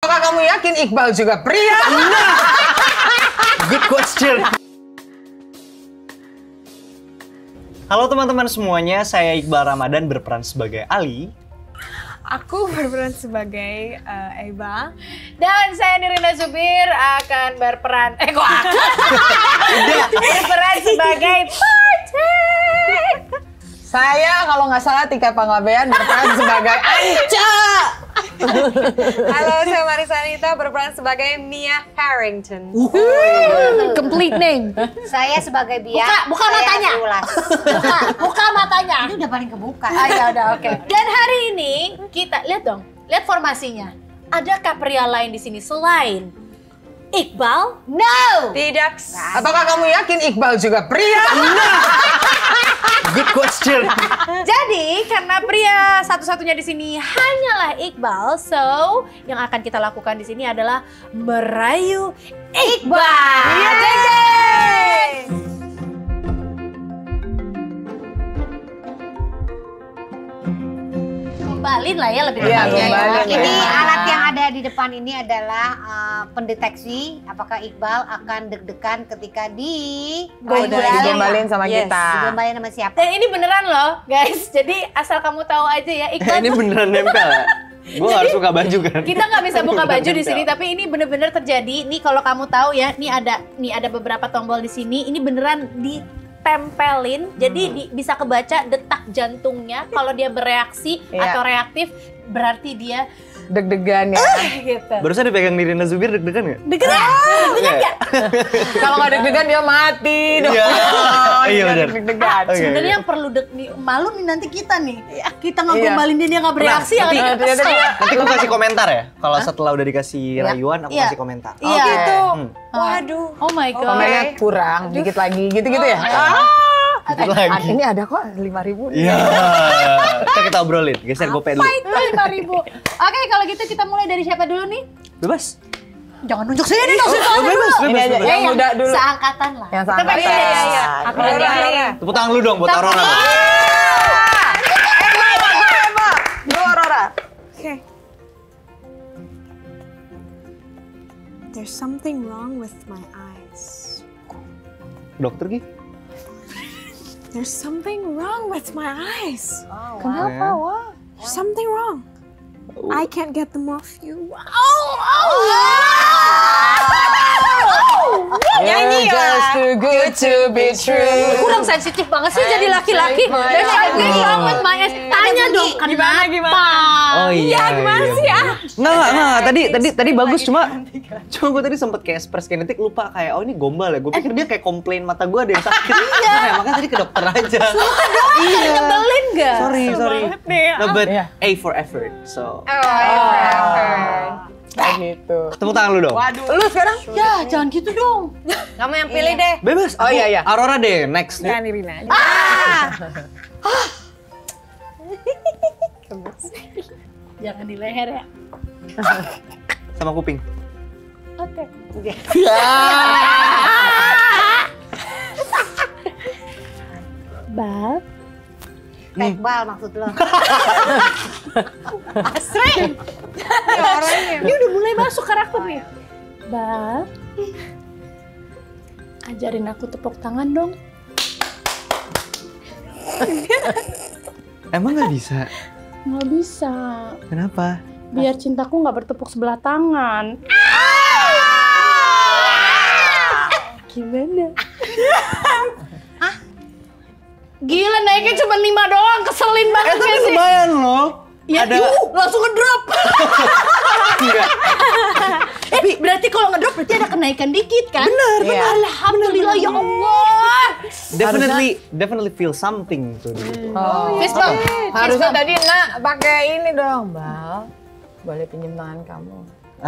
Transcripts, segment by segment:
Apakah kamu yakin Iqbal juga pria? Good question. Halo teman-teman semuanya, saya Iqbal Ramadan berperan sebagai Ali. Aku berperan sebagai Eva. Dan saya Nirina Zubir akan berperan berperan sebagai Patek. Saya kalau nggak salah Tika Panggabean berperan sebagai Anca. Halo, saya Marisa Anita berperan sebagai Mia Harrington. Complete name. Saya sebagai Bia. Buka matanya. Buka matanya. Ini udah paling kebuka. Ya udah, oke. Dan hari ini kita lihat dong, lihat formasinya. Adakah pria lain di sini selain Iqbal? No. Tidak. Apakah kamu yakin Iqbal juga pria? Good question. Jadi karena pria satu-satunya di sini hanyalah Iqbal, so yang akan kita lakukan di sini adalah merayu Iqbal. Gombalin lah ya lebih tepatnya. gombalin. Ini Ya. alat yang ada di depan ini adalah pendeteksi apakah Iqbal akan deg-degan ketika Digombalin sama kita. digombalin sama siapa. Dan ini beneran loh guys, jadi asal kamu tahu aja ya Iqbal Ini tuh- beneran nempel ya? Gue harus suka baju kan? Kita nggak bisa buka baju di Nempel. sini, tapi ini bener-bener terjadi. Nih kalau kamu tahu ya, nih ada beberapa tombol di sini. Ini beneran ditempelin, jadi bisa kebaca detak jantungnya. Kalau dia bereaksi Iya. atau reaktif, berarti dia Deg-degan ya. gitu. Barusan dipegang Nirina Zubir deg-degan nggak? Deg-degan nggak? Kalau nggak deg-degan dia mati dong. Iya. Iya, Dia benar. deg-degan. Oke. Sebenarnya yang perlu malu nih nanti kita nih. Kita Iya. ngegombalin dia nggak bereaksi ya. nanti- Kan? ternyata dia- Nanti aku kasih komentar ya. Kalau setelah udah dikasih rayuan, aku Iya. kasih komentar. Iya. Gitu. Hmm. Waduh. Oh my god. Komennya kurang, dikit lagi, gitu-gitu ya. Dikit lagi. Ini ada kok 5.000. Iya. Kita obrolin. Geser gope dulu. Itu 5.000. Oke, kalau gitu kita mulai dari siapa dulu nih? Bebas. Jangan nunjuk saya nih, langsung Oh, bebas, Ini bebas, aja, bebas. yang muda dulu. Seangkatan lah. Yang Kita seangkatan. pakai- Iya. Aku Aurora, lagi. Aurora. Tepuk tangan lu dong buat Tepuk Aurora. tangan. Eva, lu Aurora. Okay. There's something wrong with my eyes. Dokter Gi. There's something wrong with my eyes. Kenapa? Wah. There's something wrong. I can't get them off you. You're just too good to be true. Kurang sensitif banget sih jadi laki-laki. There's something wrong with my eyes. Tanya dong, kenapa? Oh iya. Gimana sih ya? Nggak. Tadi bagus cuma gue tadi sempet kayak express kinetik lupa kayak oh ini gombal ya. Gue pikir dia kayak komplain mata gue ada yang sakit. Iya. Makanya tadi ke dokter aja. Iya. Nyebelin gak? Sorry. banget deh. No, but Iya. A for effort. So, Kayak gitu. tepuk tangan lu dong. Lu sekarang? Ya, jangan gitu dong. Kamu yang pilih deh. Bebas. Oh, aku iya. Aurora deh next. Kan Irina. Jangan di leher ya. Sama kuping. Oke. Bal. Iqbal maksud lo. Asri. Ini udah mulai masuk karakter nih. Bal. Ajarin aku tepuk tangan dong. Emang nggak bisa? Nggak bisa. Kenapa? Biar cintaku nggak bertepuk sebelah tangan. Gimana? Gila naiknya cuma 5 doang, keselin banget Tapi gak sih? lumayan loh. Ya, Ada langsung ngedrop. enggak? Berarti kalau ngedrop berarti ada kenaikan dikit kan? Bener, Iya. Alhamdulillah ya Allah. Definitely feel something tuh. Fist bump. Harusnya tadi nak pakai ini dong, Bal. Boleh pinjem tangan kamu.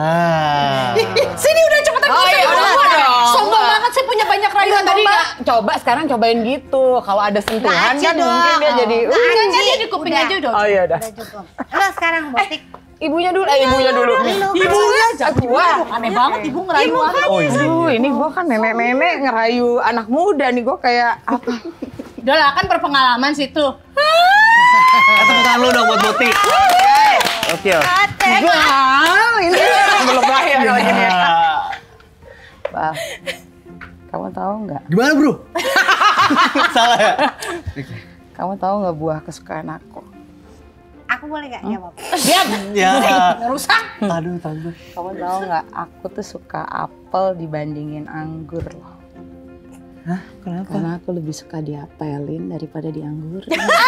Sini udah cepetan Oh, iya, udah dong. Sombong banget sih punya banyak rayuan Tadi domba. nggak coba, sekarang cobain gitu. Kalau ada sentuhan Nggak kan dong. mungkin dia jadi. Enggak dia di kuping Udah. aja udah. Oh iya udah. Udah cukup. Lo sekarang botik. Ibunya dulu, ibunya dulu. Ibunya Gua. Aneh banget ibu ngerayu aku. Oh iya. Aduh, ini gua kan nenek-nenek ngerayu anak muda nih, gua kayak apa? Udah lah kan berpengalaman situ. Tepuk tangan lu dong buat Boti. Oke. Gal, ini Pak, kamu tahu nggak? Gimana bro? Salah ya? Kamu tahu nggak buah kesukaan aku? Aku boleh nggak jawab? Ya. Rusak. Aduh, tante. Kamu tahu nggak? Aku tuh suka apel dibandingin anggur loh. Hah? Kenapa? Karena aku lebih suka diapelin daripada dianggur.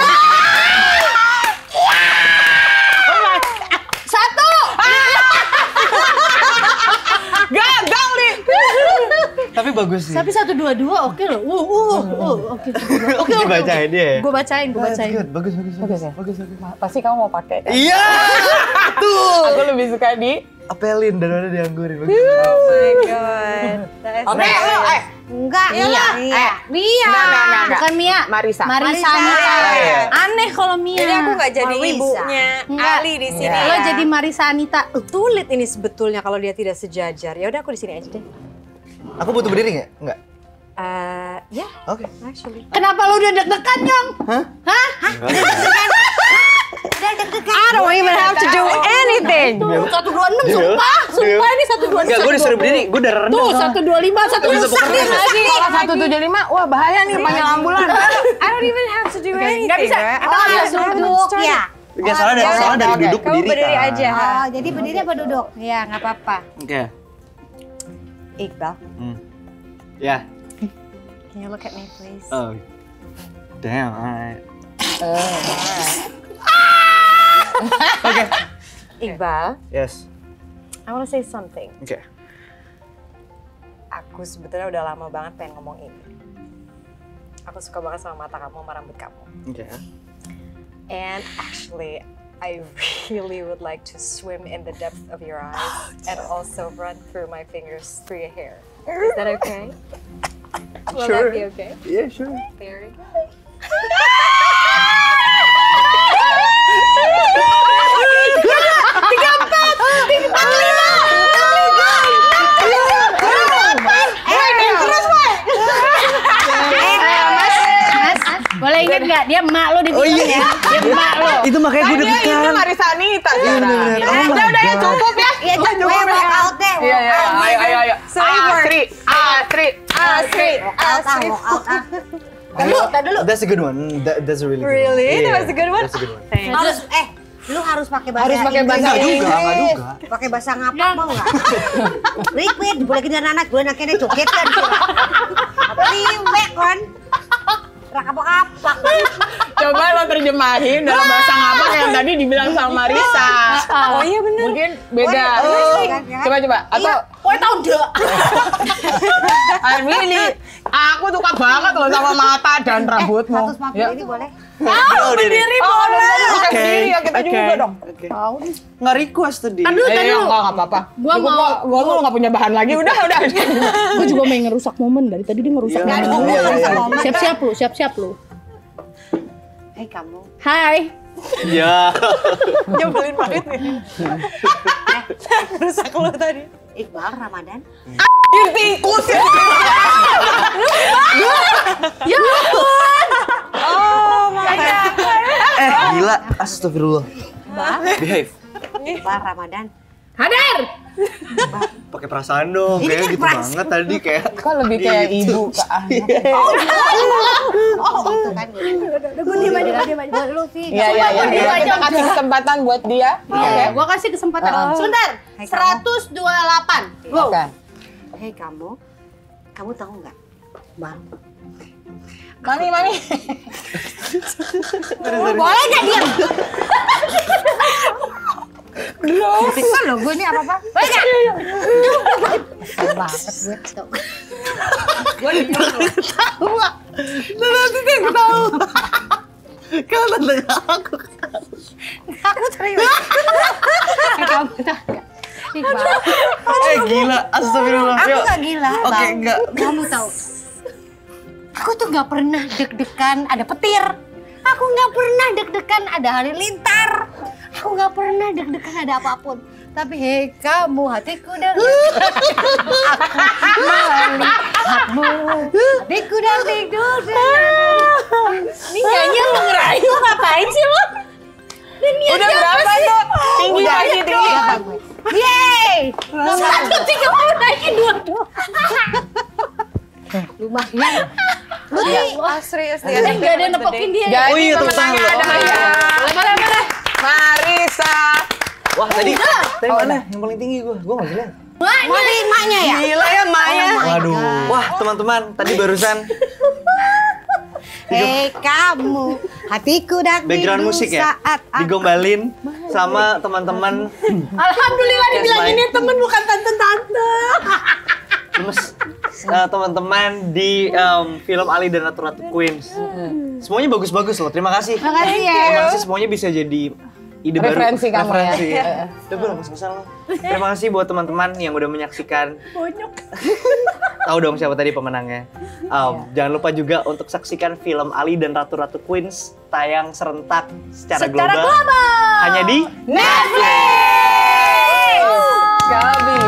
Gagal nih. Tapi bagus sih. Tapi 1-2-2 oke loh. Oke. Oke. Dibacain dia ya? Gue bacain. Bagus. Bagus. Pasti kamu mau pakai kan? Iya. Tuh. Aku lebih suka di Apelin daripada dianggurin. Bagus. Oh my god. Oke, Enggak, Mia. Bukan Mia. Marisa. Marisa. Iya. Aneh kalau Mia. Jadi aku nggak jadi Marisa. ibunya Enggak. Ali di sini. Lo ya. jadi Marisa Anita. Sulit ini sebetulnya kalau dia tidak sejajar. Ya udah aku di sini aja deh. Aku butuh berdiri nggak? Enggak. Ya, Oke. actually. Kenapa lo udah deg-degan, Yong? I don't even have to do anything. 126 sumpah. Sumpah ini 126. Enggak, gue disuruh berdiri. Gue udah rendah. Tuh 125, 1 Bisa rusak pukul dia lagi. Kalau 175, wah bahaya nih panggil ambulan. I don't even have to do anything. Nggak bisa. right? Oh, I ya haven't duduk started. ya. Enggak salah dari duduk Kamu berdiri. berdiri kan? aja. Oh, jadi berdiri apa duduk? Ya, nggak apa-apa. Oke. Iqbal, Ya. can you look at me please? Oh. Damn, alright. Oke. Iqbal, Yes. I want to say something. Oke. Aku sebetulnya udah lama banget pengen ngomong ini. Aku suka banget sama mata kamu, sama rambut kamu. Oke. And actually, I really would like to swim in the depth of your eyes and also run through my fingers through your hair. Is that okay? Will Sure. that be okay? Yeah, sure. Very good. Boleh inget nggak dia emak lo di Oh film iya. ya? Dia emak lo. Itu makanya gue Ini deg-degan. Marisa Anita. Iya, bener-bener. Oh my Udah ya God. cukup ya. Iya, cukup walk out deh. Iya, ayo. So it works. Asri. Walk out. That's a good one. That's a really good one. Really? That Yeah, was a good one? That's a good one. Harus lu harus pakai bahasa Enggak juga. Pakai bahasa ngapak mau nggak? Liquid, boleh kita anak gue naknya joget kan. Liwek kan. Rakapak-kapak. Coba lo terjemahin dalam bahasa ngapak yang tadi dibilang sama Marisa. Oh iya bener. Mungkin beda. Coba. Atau Woi tau deh. Really, aku suka banget loh sama mata dan rambutmu. 150 Ya. ini boleh? Berdiri boleh. Oke. Oke. Ya kita juga dong. Nggak request tadi. Tadi dulu. Enggak apa-apa. Gua mau- Gua nggak punya bahan lagi. Udah. Gue juga main ngerusak momen dari tadi dia ngerusak Iya, momen. iya. Siap-siap lu. Hei kamu. Hai. Ya. Nyebelin banget nih. Rusak lu tadi. Iqbal Ramadan. Tikus. Ya ampun. Oh my god. Gila. Astagfirullah. Behave. Iqbal Ramadan. Hadir. Pakai perasaan dong. Kayak gitu banget tadi kayak. Kok lebih kayak ibu ke anak. Oh, itu kan. Gue diem aja. Buat lu sih. Iya. Iya, Kita kasih kesempatan buat dia. Iya, gue kasih kesempatan. Sebentar. Hai, kamu. 128. Go. Oke. Hei kamu tahu nggak? Bang. Mami. Boleh nggak diam? Bisa loh, gue ini apa-apa. Boleh nggak? Banget gue tuh. Gue Ketawa. Nanti dia ketawa. Kalau tante aku. aku serius. Iqbal. Gila. Astagfirullah. Aku Yuk. nggak gila, Oke, Bang. enggak. Kamu tahu, aku tuh nggak pernah deg-degan ada petir. Aku nggak pernah deg-degan ada halilintar. Aku nggak pernah deg-degan ada apapun. Tapi hei kamu, hatiku dan melihatmu. Hatiku dan tidur. Ini kayaknya lu ngerayu ngapain sih lu? Dan niat Udah berapa tuh? Tinggi lagi tinggi. Yeay! 130 naikin 2. rumah ya. Lu nih serius Nggak ada yang nepokin dia. Jadi Oh iya, tepuk tangan pemenangnya loh. adalah Marisa. Wah, tadi mana? Yang paling tinggi gue nggak lihat. maknya ya. Gila ya Maya. Waduh. Wah, teman-teman, tadi barusan Kamu, hatiku dak background musik ya digombalin sama teman-teman. Alhamdulillah Yes, dibilanginnya baik. temen bukan tante-tante. Terus teman-teman di film Ali dan Ratu Ratu Queens. Semuanya bagus-bagus loh. Terima kasih. Makasih ya. Terima kasih, semuanya bisa jadi ide Referensi baru. kamu ya. Referensi ya. Udah gue langsung kesel loh. Terima kasih buat teman-teman yang udah menyaksikan. Bonyok. Tahu dong siapa tadi pemenangnya. Jangan lupa juga untuk saksikan film Ali dan Ratu Ratu Queens tayang serentak secara global. Hanya di Netflix. Gak